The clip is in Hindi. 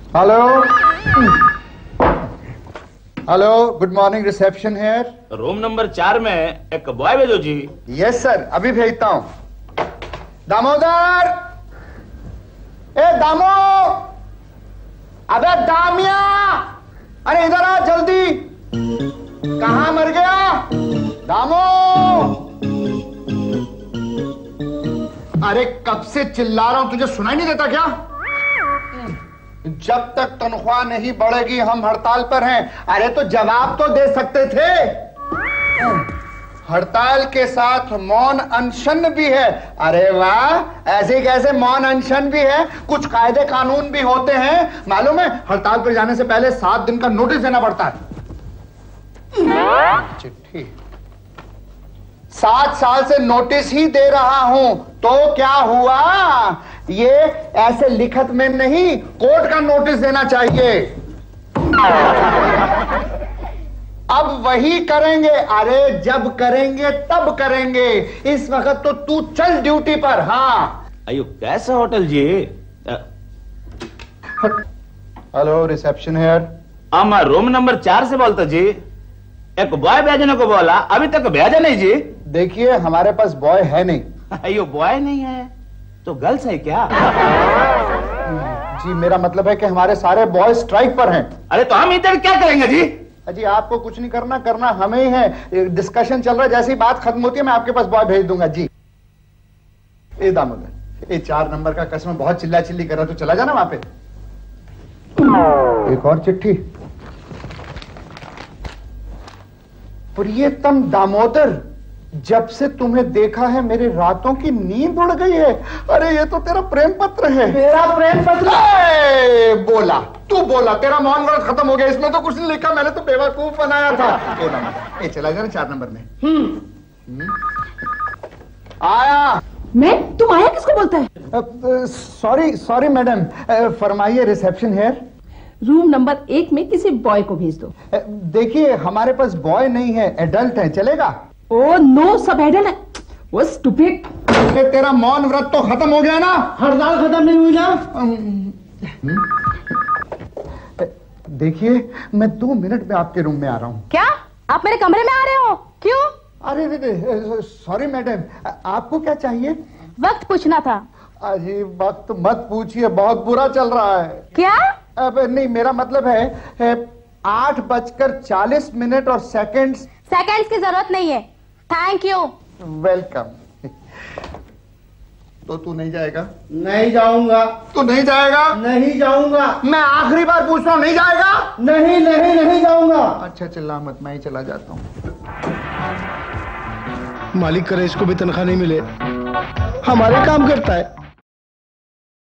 Hello hello, good morning, reception here. Room number 4 में एक बॉय भेजो जी। यस सर, अभी भेजता हूं। दामोदर, ए दामो, अबे दामिया, अरे इधर आ जल्दी। कहां मर गया दामो? अरे कब से चिल्ला रहा हूं, तुझे सुनाई नहीं देता क्या? जब तक तनख्वाह नहीं बढ़ेगी हम हड़ताल पर हैं। अरे तो जवाब तो दे सकते थे। हड़ताल के साथ मौन अनशन भी है। अरे वाह, ऐसे कैसे मौन अनशन भी है? कुछ कायदे कानून भी होते हैं, मालूम है? हड़ताल पर जाने से पहले 7 दिन का नोटिस देना पड़ता है। चिट्ठी 7 साल से नोटिस ही दे रहा हूं, तो क्या हुआ? ये ऐसे लिखत में नहीं, कोर्ट का नोटिस देना चाहिए। अब वही करेंगे। अरे जब करेंगे तब करेंगे, इस वक्त तो तू चल ड्यूटी पर। हाँ अयो कैसा होटल जी? Hello reception here. हम रूम नंबर 4 से बोलते जी। एक बॉय भेजने को बोला, अभी तक भेजा नहीं जी। देखिए हमारे पास बॉय है नहीं। अयो बॉय नहीं है तो गर्ल्स है क्या? जी मेरा मतलब है कि हमारे सारे बॉय स्ट्राइक पर हैं। अरे तो हम इधर क्या करेंगे जी? जी आपको कुछ नहीं करना, करना हमें ही है। डिस्कशन चल रहा है, जैसी बात खत्म होती है मैं आपके पास बॉय भेज दूंगा जी। ए दामोदर, ये 4 नंबर का कस्टमर बहुत चिल्ला चिल्ली कर रहा, तो चला जाना वहां पे। एक और चिट्ठी। प्रियतम दामोदर, जब से तुम्हें देखा है मेरी रातों की नींद उड़ गई है। अरे ये तो तेरा प्रेम पत्र है। मेरा प्रेम पत्र? बोला तू बोला, तेरा मौन व्रत खत्म हो गया। इसमें तो कुछ नहीं लिखा, मैंने तो बेवकूफ बनाया था। ये चला जाना 4 नंबर में। आया मैं? तुम आया किसको बोलता है? सॉरी सॉरी मैडम, फरमाइए रिसेप्शन हेयर। रूम नंबर 1 में किसी बॉय को भेज दो। देखिए हमारे पास बॉय नहीं है, एडल्ट है, चलेगा? ओ नो, सब एडल्ट है। वो स्टूपिड। तेरा मौन व्रत तो खत्म हो गया ना? हड़ताल खत्म नहीं हुई ना? देखिए मैं 2 मिनट में आपके रूम में आ रहा हूँ। क्या आप मेरे कमरे में आ रहे हो? क्यों? अरे सॉरी मैडम, आपको क्या चाहिए? वक्त पूछना था। अरे वक्त मत पूछिए, बहुत बुरा चल रहा है। क्या? अब नहीं, मेरा मतलब है 8:40 और सेकंड्स। सेकंड्स की जरूरत नहीं है, थैंक यू। वेलकम। तो तू नहीं जाएगा? नहीं जाऊंगा। तू नहीं जाएगा? नहीं जाऊंगा। मैं आखिरी बार पूछ रहा हूँ, नहीं जाएगा? नहीं नहीं नहीं जाऊंगा। अच्छा चिल्ला मत, मैं ही चला जाता हूँ। मालिक करे इसको भी तनख्वाह नहीं मिले, हमारे काम करता है।